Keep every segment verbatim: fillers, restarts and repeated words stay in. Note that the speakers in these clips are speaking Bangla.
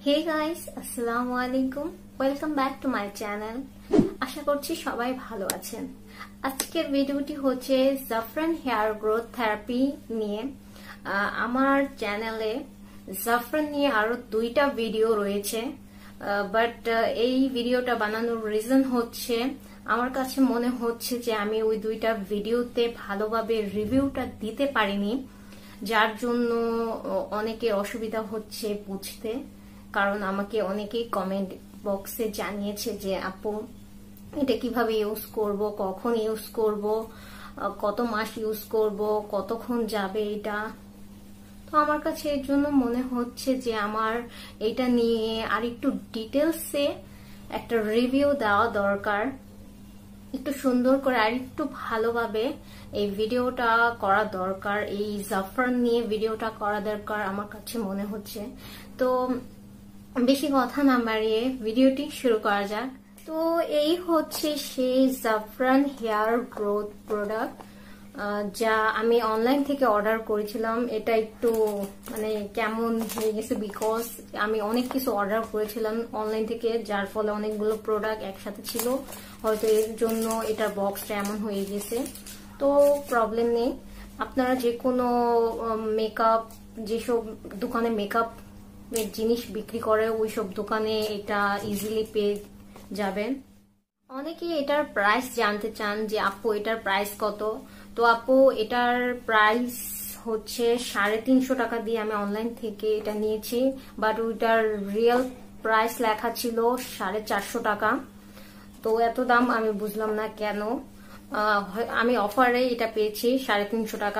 Hey guys, আসসালামু আলাইকুম। Welcome back to my channel. আশা করছি সবাই ভালো আছেন। আজকের ভিডিওটি হচ্ছে জাফরান হেয়ার গ্রোথ থেরাপি নিয়ে। আমার চ্যানেলে জাফরান নিয়ে আরো দুইটা ভিডিও রয়েছে, বাট এই ভিডিওটা বানানোর রিজন হচ্ছে আমার কাছে মনে হচ্ছে যে আমি ওই দুইটা ভিডিওতে ভালোভাবে রিভিউটা দিতে পারিনি, যার জন্য অনেকের অসুবিধা হচ্ছে বুঝতে। কারণ আমাকে অনেকেই কমেন্ট বক্সে জানিয়েছে যে আপু এটা কিভাবে ইউজ করব, কখন ইউজ করব, কত মাস ইউজ করব, কতক্ষণ যাবে এটা। তো আমার কাছে এর জন্য মনে হচ্ছে যে আমার এটা নিয়ে আর একটু ডিটেলসে একটা রিভিউ দেওয়া দরকার, একটু সুন্দর করে আর একটু ভালোভাবে এই ভিডিওটা করা দরকার, এই জাফরান নিয়ে ভিডিওটা করা দরকার আমার কাছে মনে হচ্ছে। তো বেশি কথা না বাড়িয়ে ভিডিওটি শুরু করা যাক। তো এই হচ্ছে সেই জাফরান হেয়ার গ্রোথ প্রোডাক্ট যা আমি অনলাইন থেকে অর্ডার করেছিলাম। এটা একটু মানে কেমন হয়ে গেছে, বিকজ আমি অনেক কিছু অর্ডার করেছিলাম অনলাইন থেকে, যার ফলে অনেকগুলো প্রোডাক্ট একসাথে ছিল, হয়তো এর জন্য এটার বক্সটা এমন হয়ে গেছে। তো প্রবলেম নেই, আপনারা যে কোনো মেকআপ, যেসব দোকানে মেকআপ এর জিনিস বিক্রি করে ওইসব দোকানে এটা ইজিলি পেয়ে যাবেন। অনেকে এটার প্রাইস জানতে চান যে আপু এটার প্রাইস কত। তো আপু এটার প্রাইস হচ্ছে সাড়ে তিনশো টাকা দিয়ে আমি অনলাইন থেকে এটা নিয়েছি, বাট ওইটার রিয়েল প্রাইস লেখা ছিল সাড়ে চারশো টাকা। তো এত দাম আমি বুঝলাম না কেন। আমি অফারে এটা পেয়েছি সাড়ে তিনশো টাকা।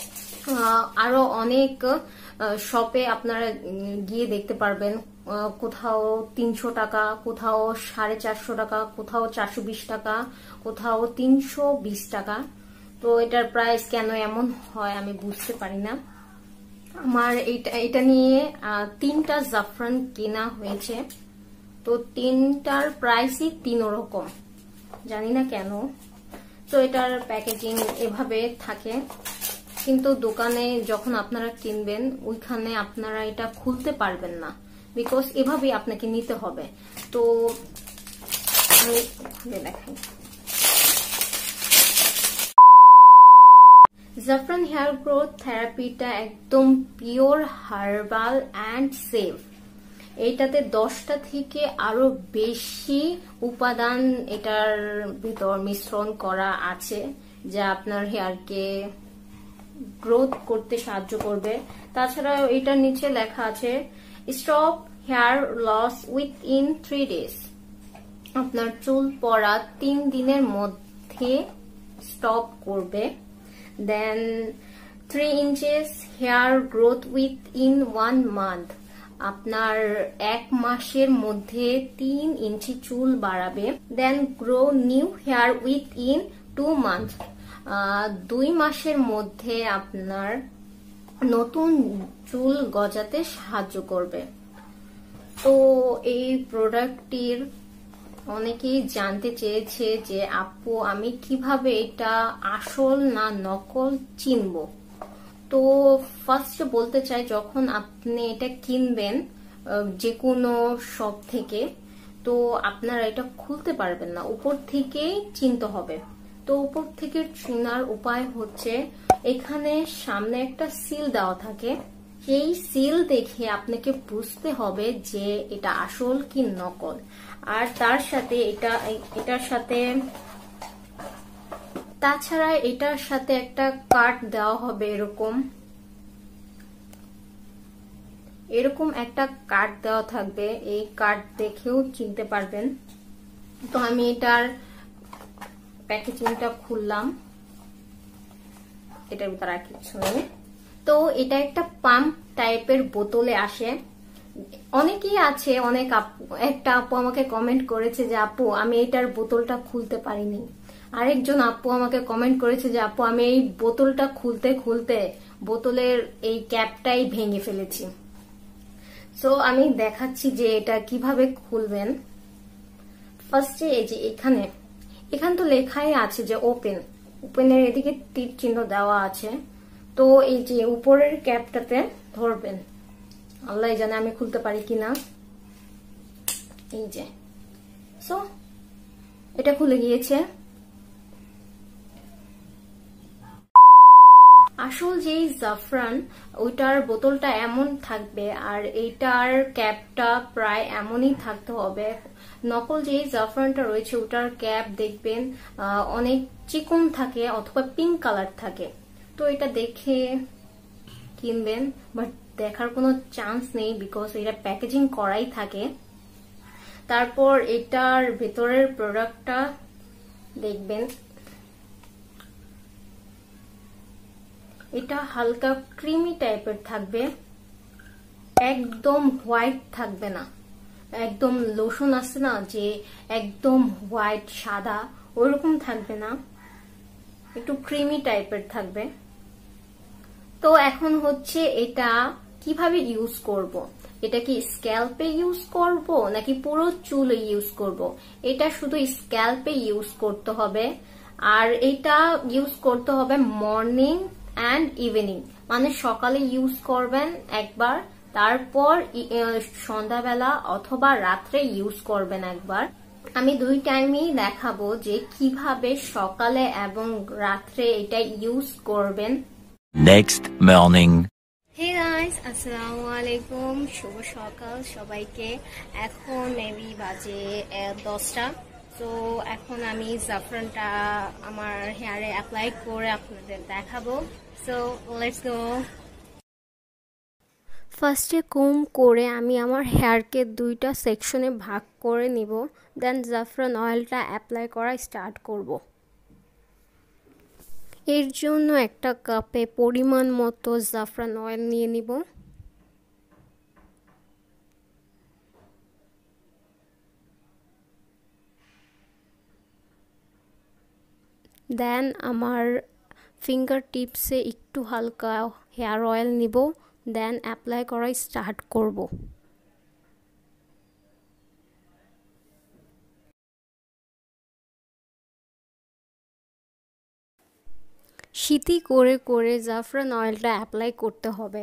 আরো অনেক শপে আপনারা গিয়ে দেখতে পারবেন, কোথাও তিনশো টাকা, কোথাও সাড়ে চারশো টাকা, কোথাও চারশো বিশ টাকা, কোথাও তিনশো বিশ টাকা। তো এটার প্রাইস কেন এমন হয় আমি বুঝতে পারি না। আমার এটা এটা নিয়ে তিনটা জাফরান কেনা হয়েছে, তো তিনটার প্রাইসই তিন রকম, জানি না কেন। তো এটার প্যাকেজিং এভাবে থাকে, কিন্তু দোকানে যখন আপনারা কিনবেন ওইখানে আপনারা এটা খুলতে পারবেন না, বিকজ এভাবেই আপনাকে নিতে হবে। তো আমি খুলে দেখাই। জাফরান হেয়ার গ্রোথ থেরাপিটা একদম পিওর হার্বাল অ্যান্ড সেফ। এইটাতে দশটা থেকে আরো বেশি উপাদান এটার ভিতর মিশ্রণ করা আছে, যা আপনার হেয়ারকে গ্রোথ করতে সাহায্য করবে। তাছাড়া এটার নিচে লেখা আছে stop hair loss within three days. আপনার চুল পড়া তিন দিনের মধ্যে স্টপ করবে। Then three inches hair growth within one month. আপনার এক মাসের মধ্যে তিন ইঞ্চি চুল বাড়াবে। Then grow new hair within two month. দুই মাসের মধ্যে আপনার নতুন চুল গজাতে সাহায্য করবে। তো এই প্রোডাক্টটির অনেকেই জানতে চেয়েছে যে আপু আমি কিভাবে এটা আসল না নকল চিনব। তো ফার্স্ট বলতে চাই, যখন আপনি এটা কিনবেন যে কোনো শপ থেকে, তো আপনারা এটা খুলতে পারবেন না, উপর থেকেই চিনতে হবে। তো উপর থেকে চেনার উপায় হচ্ছে এখানে সামনে একটা সিল দেওয়া থাকে, সেই সিল দেখে আপনাকে বুঝতে হবে যে এটা আসল কি নকল। আর তার সাথে এটা এটার সাথে তাছাড়া এটার সাথে একটা কার্ড দেওয়া হবে, এরকম এরকম একটা কার্ড দেওয়া থাকবে, এই কার্ড দেখেও চিনতে পারবেন। তো আমি এটার প্যাকেজিংটা খুললাম, এটার ভিতরে আর কিছু নেই। তো এটা একটা পাম্প টাইপের বোতলে আসে। অনেকেই আছে, অনেক আপু, একটা আপু আমাকে কমেন্ট করেছে যে আপু আমি এটার বোতলটা খুলতে পারিনি। আরেকজন আপু আমাকে কমেন্ট করেছে যে আপু আমি এই বোতলটা খুলতে খুলতে বোতলের এই ক্যাপটাই ভেঙে ফেলেছি। সো আমি দেখাচ্ছি যে এটা কিভাবে খুলবেন। ফার্স্টে এই যে এখানে এখানে তো লেখাই আছে যে ওপেন, ওপেনের এদিকে তীর চিহ্ন দেওয়া আছে। তো এই যে উপরের ক্যাপটাতে ধরবেন, আল্লাহ জানে আমি খুলতে পারি কিনা। এই যে সো এটা খুলে গিয়েছে। আসল যেই জাফরান ওইটার বোতলটা এমন থাকবে আর এইটার ক্যাপটা প্রায় এমনই থাকতে হবে। নকল যেই জাফরানটা রয়েছে ওটার ক্যাপ দেখবেন অনেক চিকন থাকে অথবা পিঙ্ক কালার থাকে। তো এটা দেখে কিনবেন, বাট দেখার কোনো চান্স নেই বিকজ এটা প্যাকেজিং করাই থাকে। তারপর এটার ভেতরের প্রোডাক্টটা দেখবেন, এটা হালকা ক্রিমি টাইপের থাকবে, একদম হোয়াইট থাকবে না। একদম লোশন আছে না যে একদম হোয়াইট সাদা, ওইরকম থাকবে না, একটু ক্রিমি টাইপের থাকবে। তো এখন হচ্ছে এটা কিভাবে ইউজ করব, এটা কি স্ক্যাল্পে ইউজ করব নাকি পুরো চুলে ইউজ করব? এটা শুধু স্ক্যাল্পে ইউজ করতে হবে। আর এটা ইউজ করতে হবে মর্নিং অ্যান্ড ইভিনিং, মানে সকালে ইউজ করবেন একবার, তারপর সন্ধ্যাবেলা অথবা রাত্রে ইউজ করবেন একবার। আমি দুই টাইমই দেখাবো যে কিভাবে সকালে এবং রাত্রে এটা ইউজ করবেন। Next morning. হে গাইস, আসসালামু আলাইকুম, শুভ সকাল সবাইকে। এখন মেবি বাজে দশটা। তো এখন আমি জাফরানটা আমার হেয়ারে অ্যাপ্লাই করে আপনাদের দেখাবো। So let's go. ফার্স্টে কোম করে আমি আমার হেয়ারকে দুইটা সেকশনে ভাগ করে নিব, দেন জাফরান অয়েলটা অ্যাপ্লাই করা স্টার্ট করব। এর জন্য একটা কাপে পরিমাণ মতো জাফরান অয়েল নিয়ে নিব। দেন আমার ফিঙ্গার টিপসে একটু হালকা হেয়ার অয়েল নিব, দেন অ্যাপ্লাই করা স্টার্ট করব। শীতি করে করে জাফরান অয়েলটা অ্যাপ্লাই করতে হবে।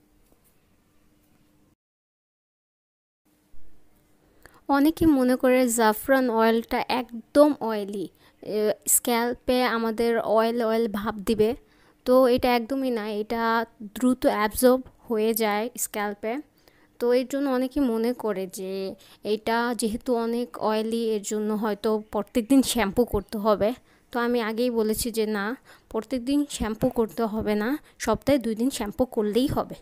অনেকে মনে করে জাফরান অয়েলটা একদম অয়েলি, স্ক্যাল্পে আমাদের অয়েল অয়েল ভাব দিবে। তো এটা একদমই না, এটা দ্রুত অ্যাবজর্ব হয়ে যায় স্ক্যাল্পে। তো এর জন্য অনেকে মনে করে যে এটা যেহেতু অনেক অয়েলি এর জন্য হয়তো প্রত্যেকদিন শ্যাম্পু করতে হবে। তো আমি আগেই বলেছি যে না, প্রত্যেকদিন শ্যাম্পু করতে হবে না, সপ্তাহে দুই দিন শ্যাম্পু করলেই হবে।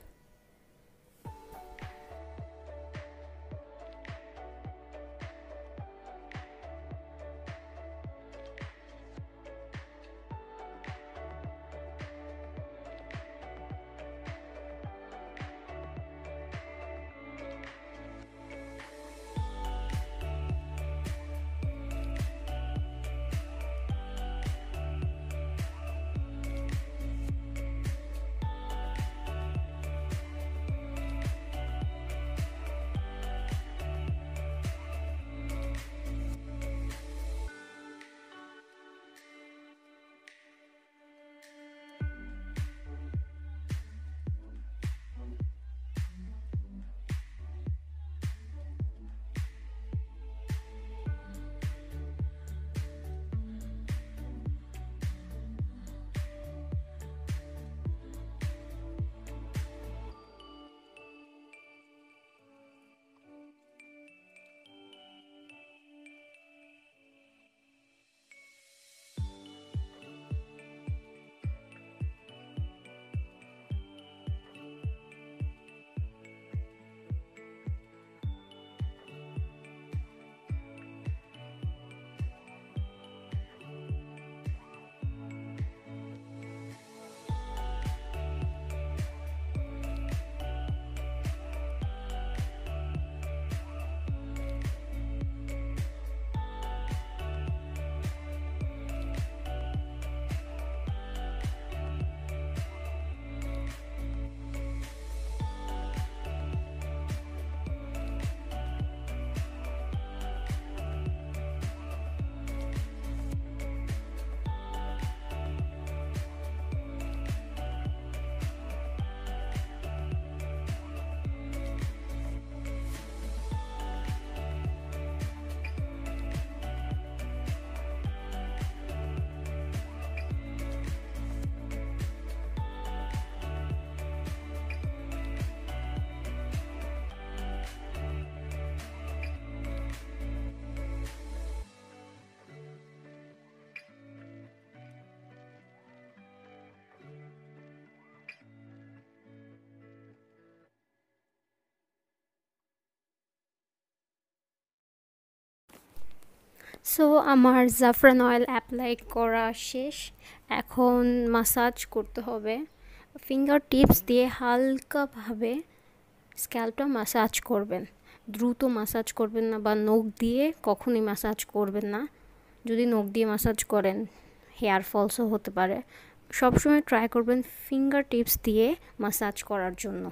সো আমার জাফরান অয়েল অ্যাপ্লাই করা শেষ। এখন মাসাজ করতে হবে। ফিঙ্গার টিপস দিয়ে হালকাভাবে স্ক্যাল্পটা মাসাজ করবেন। দ্রুত মাসাজ করবেন না বা নখ দিয়ে কখনই মাসাজ করবেন না। যদি নখ দিয়ে মাসাজ করেন হেয়ার ফলসও হতে পারে। সবসময় ট্রাই করবেন ফিঙ্গার টিপস দিয়ে মাসাজ করার জন্য।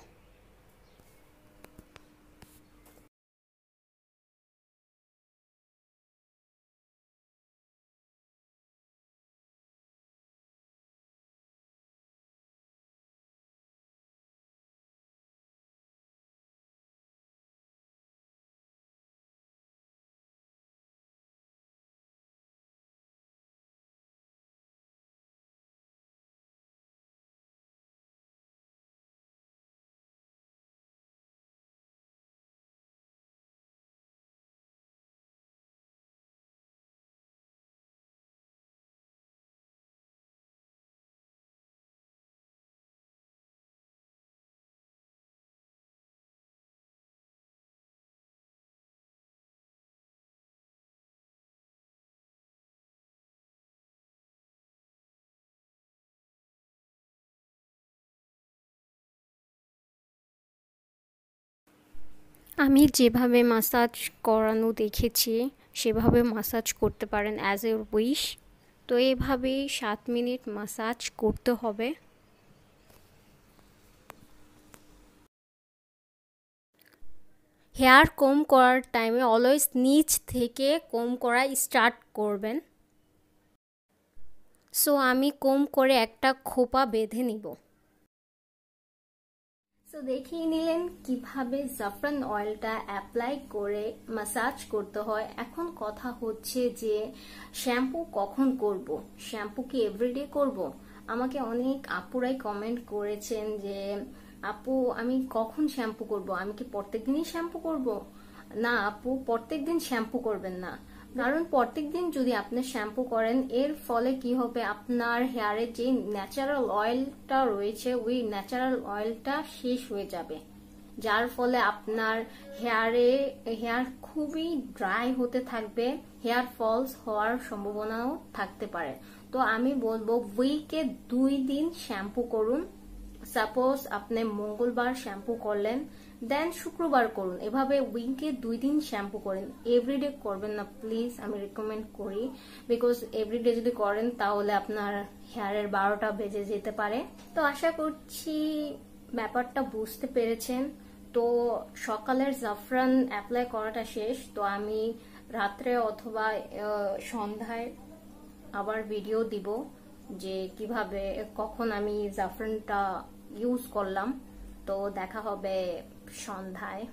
আমি যেভাবে মাসাজ করানো দেখেছি সেভাবে মাসাজ করতে পারেন অ্যাজ এ উইশ। তো এইভাবেই সাত মিনিট মাসাজ করতে হবে। হেয়ার কম করার টাইমে অলওয়েজ নিচ থেকে কম করা স্টার্ট করবেন। সো আমি কম করে একটা খোপা বেঁধে নিব। সো দেখিয়ে নিলেন কিভাবে জাফরান অয়েলটা অ্যাপ্লাই করে মাসাজ করতে হয়। এখন কথা হচ্ছে যে শ্যাম্পু কখন করব, শ্যাম্পু কি এভরিডে করব? আমাকে অনেক আপুরাই কমেন্ট করেছেন যে আপু আমি কখন শ্যাম্পু করব, আমি কি প্রত্যেকদিনই শ্যাম্পু করব? না আপু, প্রত্যেকদিন শ্যাম্পু করবেন না। কারণ প্রত্যেকদিন যদি আপনি শ্যাম্পু করেন এর ফলে কি হবে, আপনার হেয়ারে যে ন্যাচারাল অয়েলটা রয়েছে ওই ন্যাচারাল অয়েলটা শেষ হয়ে যাবে, যার ফলে আপনার হেয়ারে হেয়ার খুবই ড্রাই হতে থাকবে, হেয়ার ফলস হওয়ার সম্ভাবনাও থাকতে পারে। তো আমি বলবো উইকে দুই দিন শ্যাম্পু করুন। সাপোজ আপনি মঙ্গলবার শ্যাম্পু করলেন, দেন শুক্রবার করুন। এভাবে উইকে দুই দিন শ্যাম্পু করেন, এভরিডে করবেন না প্লিজ, আমি রিকমেন্ড করি। বিকজ এভরিডে যদি করেন তাহলে আপনার হেয়ারের বারোটা বেজে যেতে পারে। তো আশা করছি ব্যাপারটা বুঝতে পেরেছেন। তো সকালের জাফরান অ্যাপ্লাই করাটা শেষ। তো আমি রাত্রে অথবা সন্ধ্যায় আবার ভিডিও দিব যে কিভাবে কখন আমি জাফরানটা ইউজ করলাম। তো দেখা হবে সন্ধ্যায়।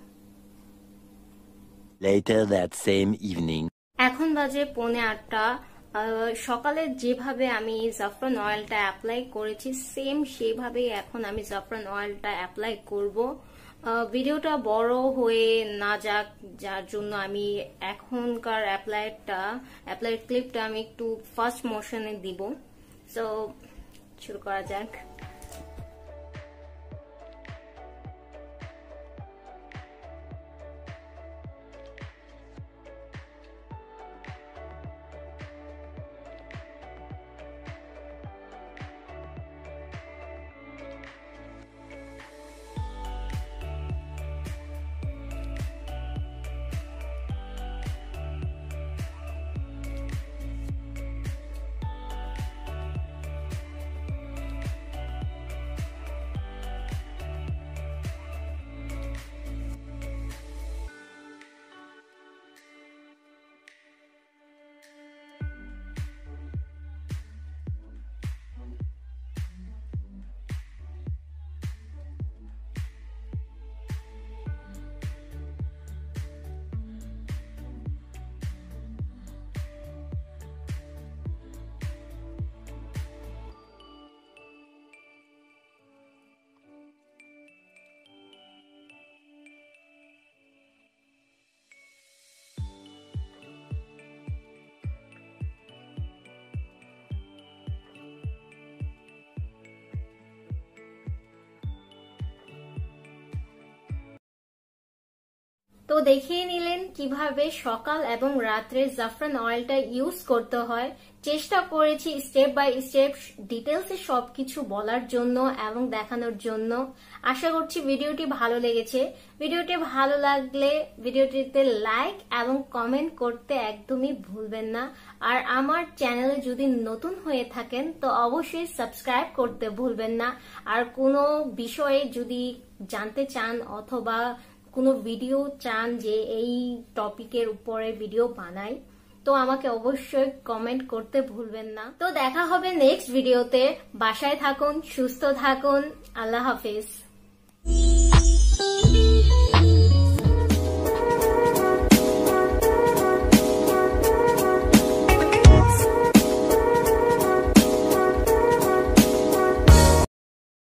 Later that same evening. এখন বাজে পৌনে আটটা। সকালে যেভাবে আমি জাফরান অয়েলটা অ্যাপ্লাই করেছি সেম সেভাবেই এখন আমি জাফরান অয়েলটা অ্যাপ্লাই করব। ভিডিওটা বড় হয়ে না যাক, যার জন্য আমি এখনকার অ্যাপ্লাইটা অ্যাপ্লাই ক্লিপটা আমি একটু ফাস্ট মোশনে দিব। সো শুরু করা যাক। তো দেখিয়ে নিলেন কিভাবে সকাল এবং রাত্রে জাফরান অয়েলটা ইউজ করতে হয়। চেষ্টা করেছি স্টেপ বাই স্টেপ ডিটেলসে সবকিছু বলার জন্য এবং দেখানোর জন্য। আশা করছি ভিডিওটি ভালো লেগেছে। ভিডিওটি ভালো লাগলে ভিডিওটিতে লাইক এবং কমেন্ট করতে একদমই ভুলবেন না। আর আমার চ্যানেলে যদি নতুন হয়ে থাকেন তো অবশ্যই সাবস্ক্রাইব করতে ভুলবেন না। আর কোনো বিষয়ে যদি জানতে চান অথবা কোনো ভিডিও চান যে এই টপিকের উপরে ভিডিও বানাই, তো আমাকে অবশ্যই কমেন্ট করতে ভুলবেন না। তো দেখা হবে নেক্সট ভিডিওতে। বাসায় থাকুন, সুস্থ থাকুন। আল্লাহ হাফিজ।